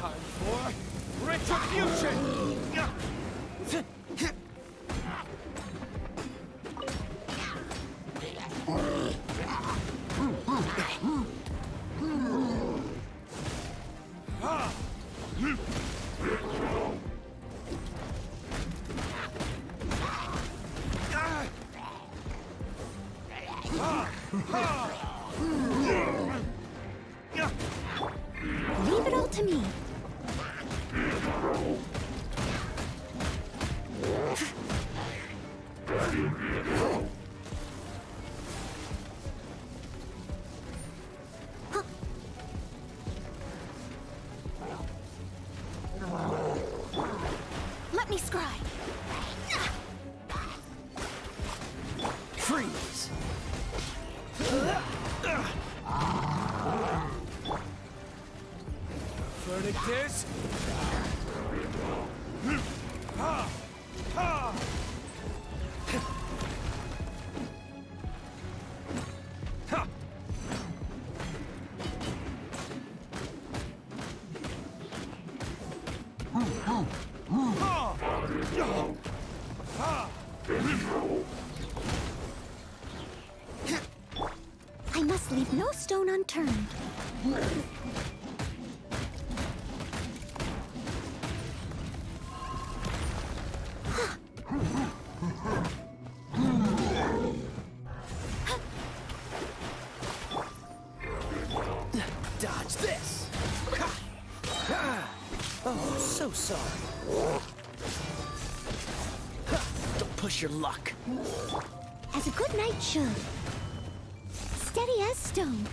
Time for retribution! Leave it all to me. Let me scribe. Freeze! Verdict is... I must leave no stone unturned. Dodge this! Oh, so sorry. Don't push your luck. As a good knight should. Steady as stone.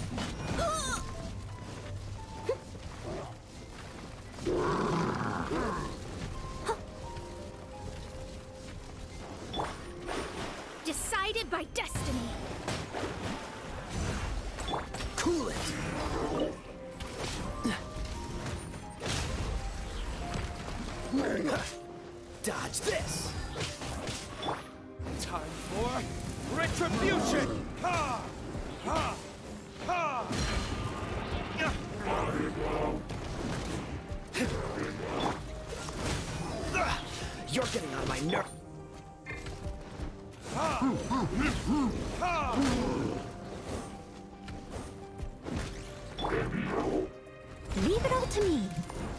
Decided by destiny. Cool it! Dodge this! Time for retribution! Ha! Ha! Ha! You're getting on my nerve. Leave it all to me.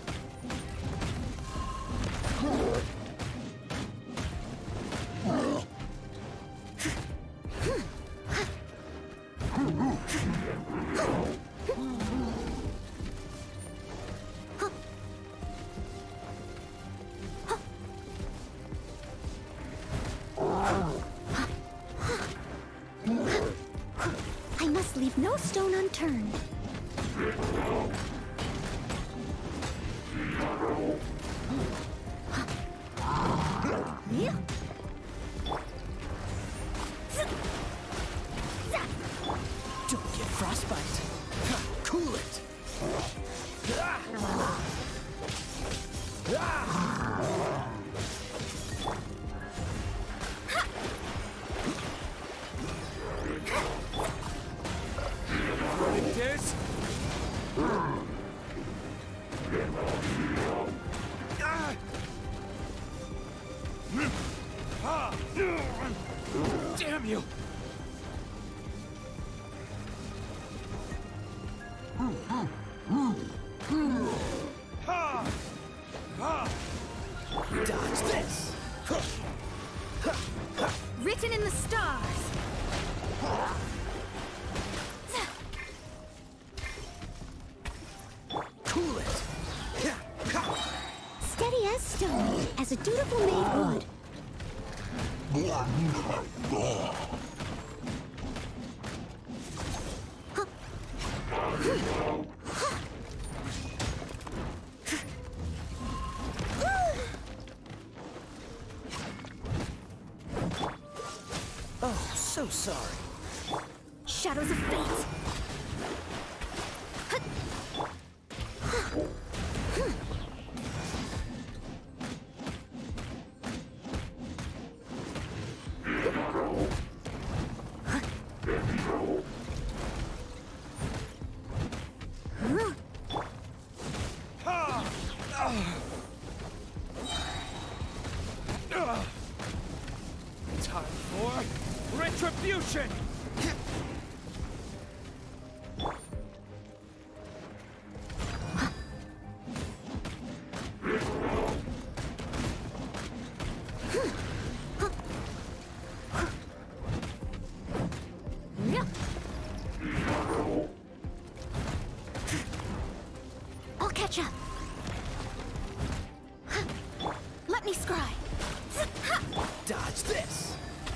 I must leave no stone unturned. Don't get frostbite. Cool it. This. Damn you! Dodge this! Written in the stars. Cool it! Steady as stone, as a dutiful maid would. Oh, so sorry. Shadows of fate. Retribution! I'll catch up. Let me scry. Dodge this!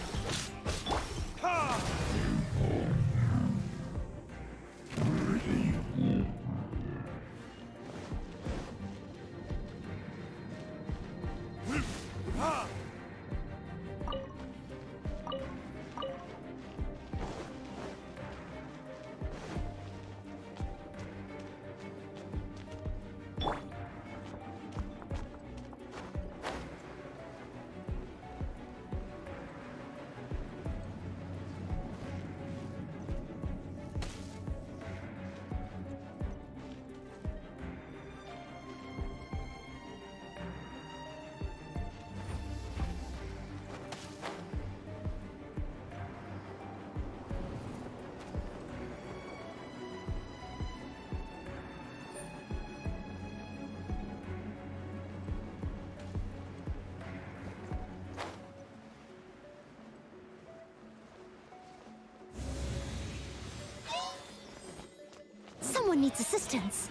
Someone needs assistance.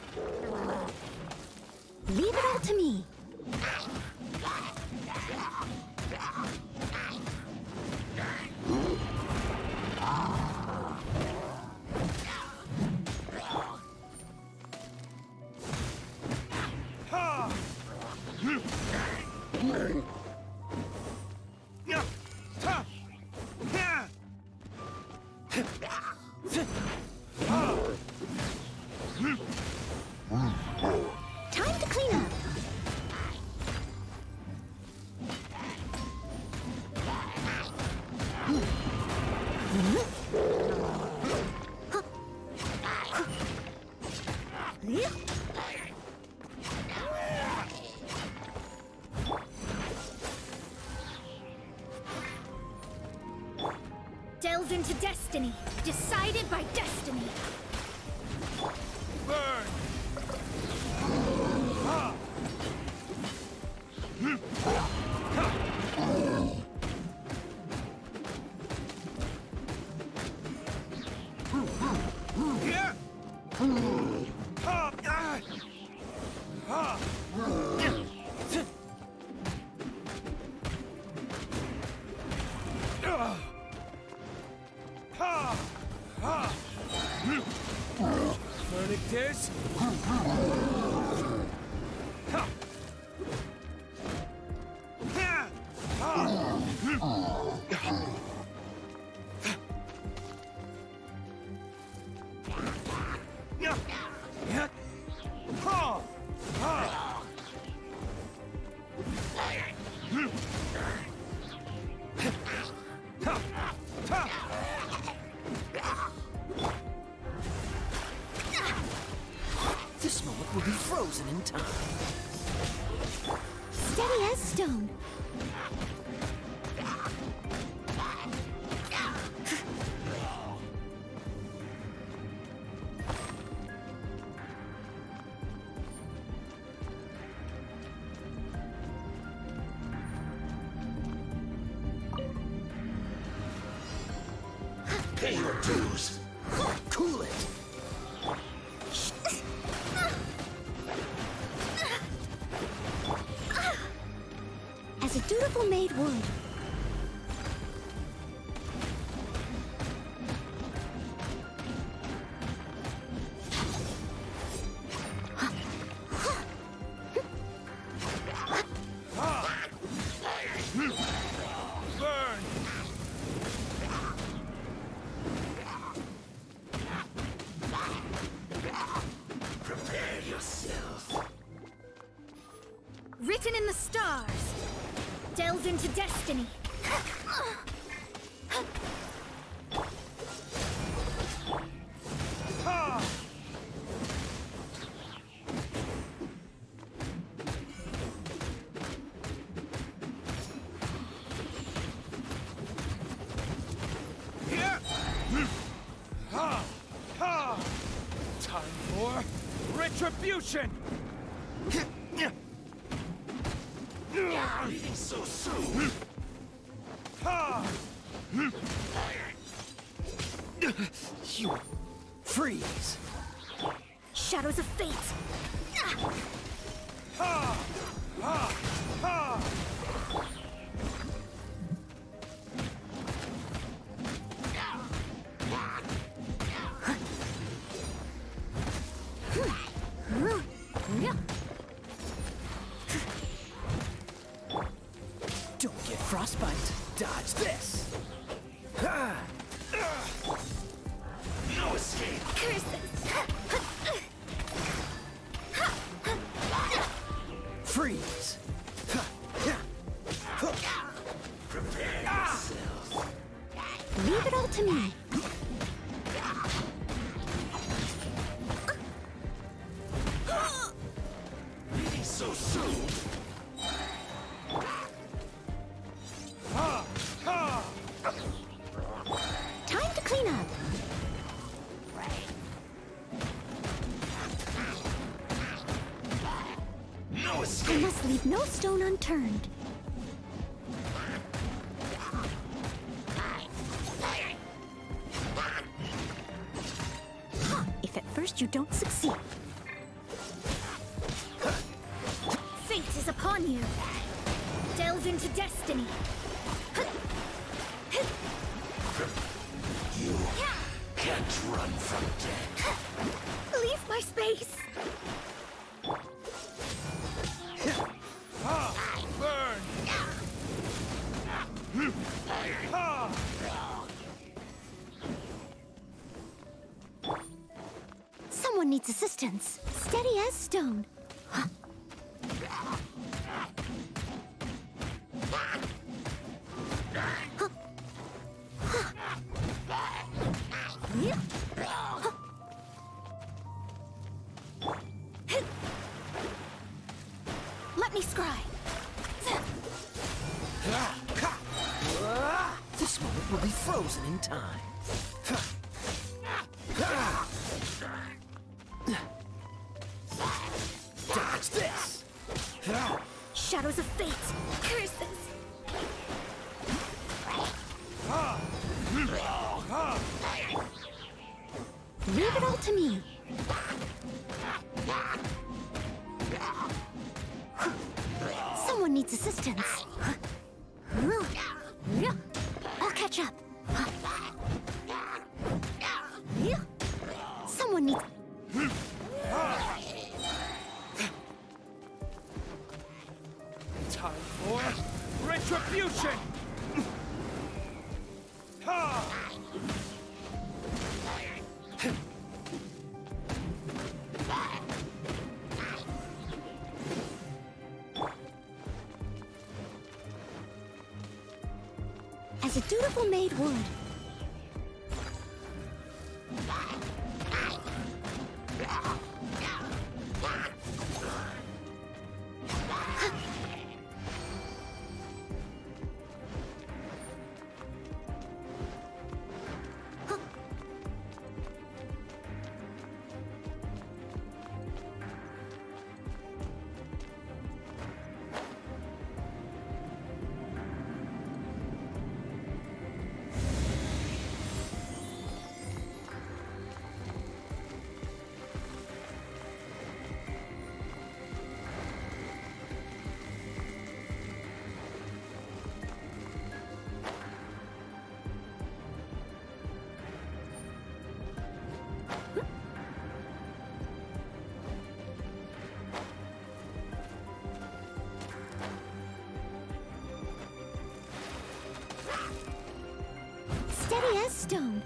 Leave it all to me. Time to clean up. Delve into destiny, decided by destiny. Burn! This? This moment will be frozen in time. Steady as stone. Pay your dues. Cool it. As a dutiful maid would. Burn! Prepare yourself. Written in the stars. Delve into destiny. Retribution! Leaving so soon! You freeze! Shadows of fate! Don't get frostbite. Dodge this. No escape. Curses! Freeze. Prepare yourself. Leave it all to me. Leaving so soon. Time to clean up. No I escape. must leave no stone unturned. If at first you don't succeed, Fate is upon you! Delve into destiny! You can't run from death. Leave my space! Burn! someone needs assistance. Steady as stone. Let me scry! This moment will be frozen in time. Dodge this! Shadows of fate! Curses! Leave it all to me. Someone needs assistance. I'll catch up. Someone needs... Time for retribution! As a dutiful maid would. Steady as stone.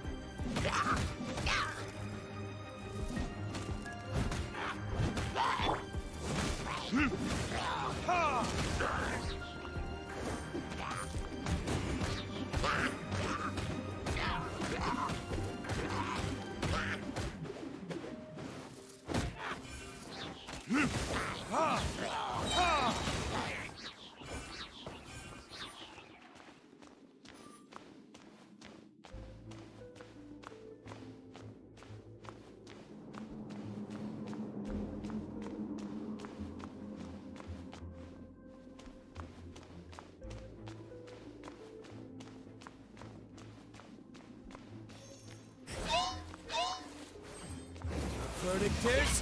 Verdict is...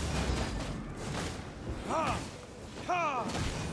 Ha! Ha!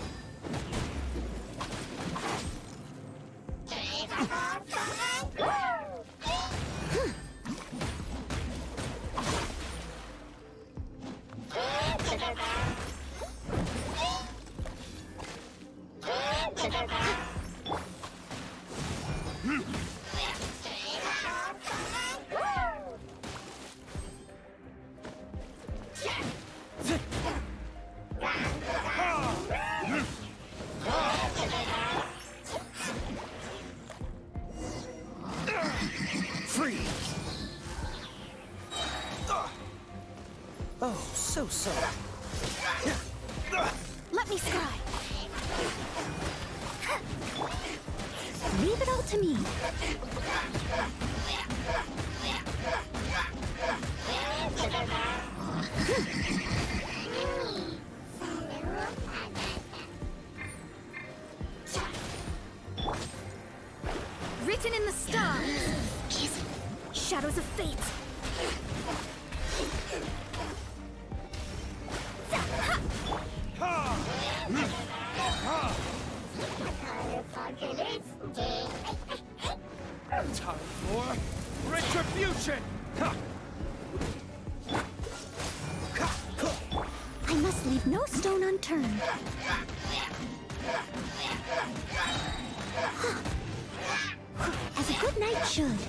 Oh, so sorry. Let me try. Leave it all to me. Written in the stars. Shadows of fate. Time for retribution! I must leave no stone unturned. As a good knight should.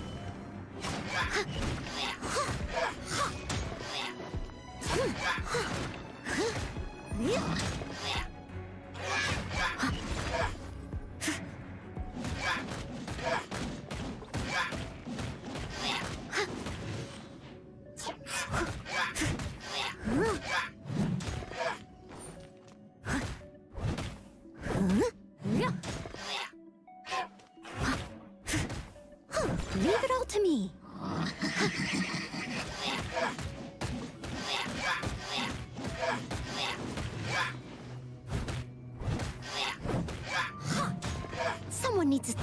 Leave it all to me. Someone needs to...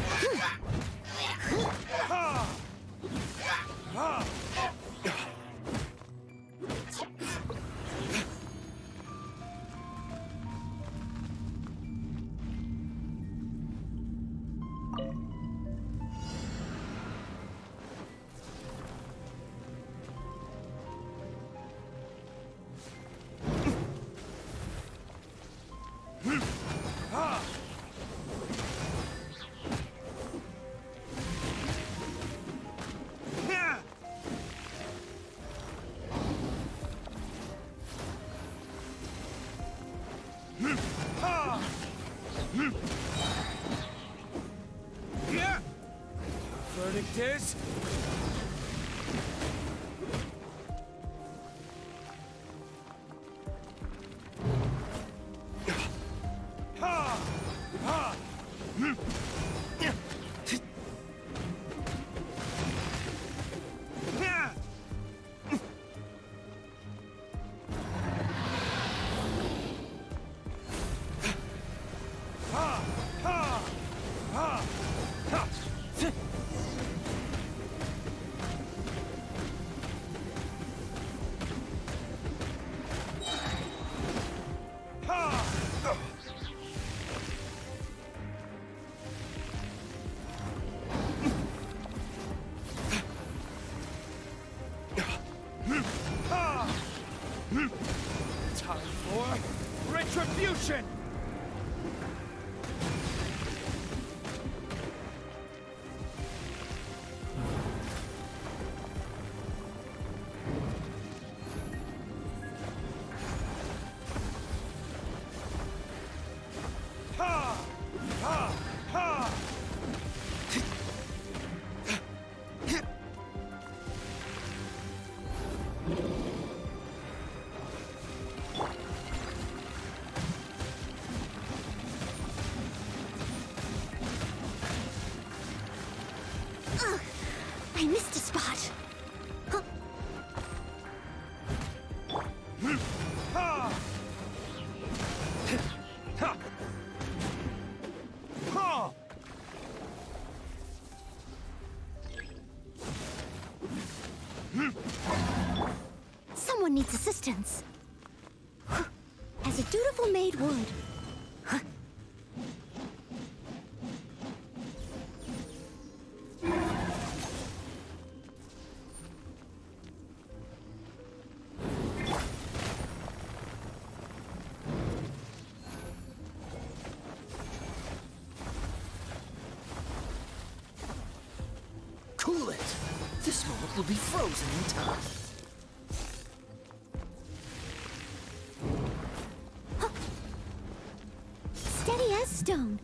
Verdict is... Time for retribution! I missed a spot. Huh. someone needs assistance. As a dutiful maid would. Cool it! This moment will be frozen in time. Steady as stone.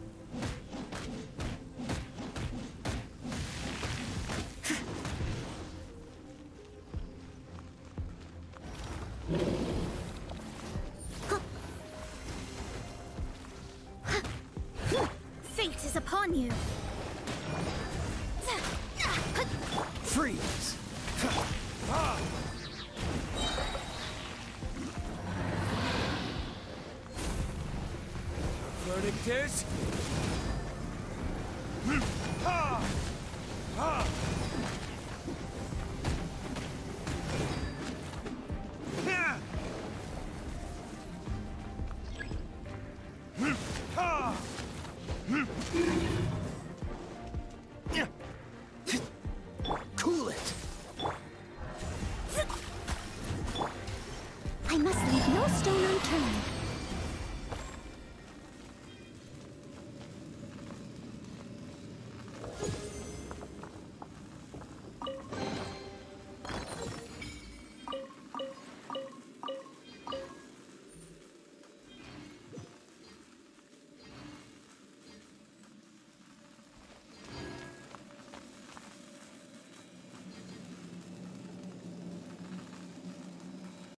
Fate is upon you. Freeze! Verdict is... Ha! Ha! Ha! Ha! Cool it! I must leave no stone unturned.